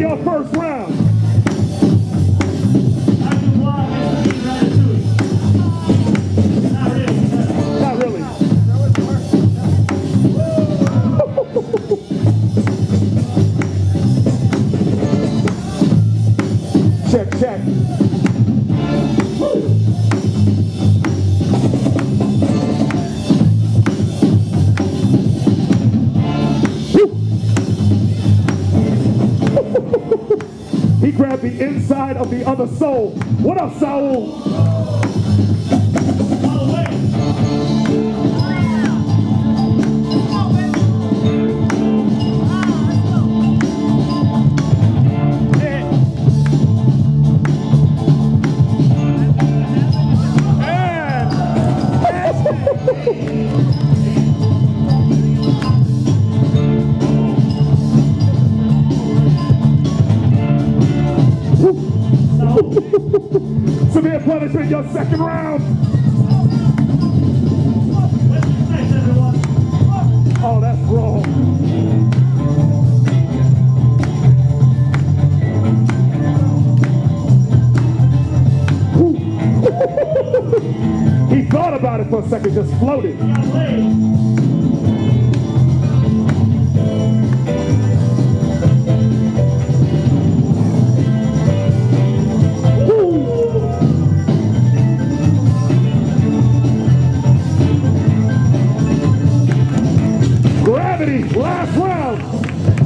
your first round. Not really. Check, check. He grabbed the inside of the other soul. What up, Saul? Severe punishment, your second round. Oh, that's wrong. He thought about it for a second, just floated. Gravity, last round.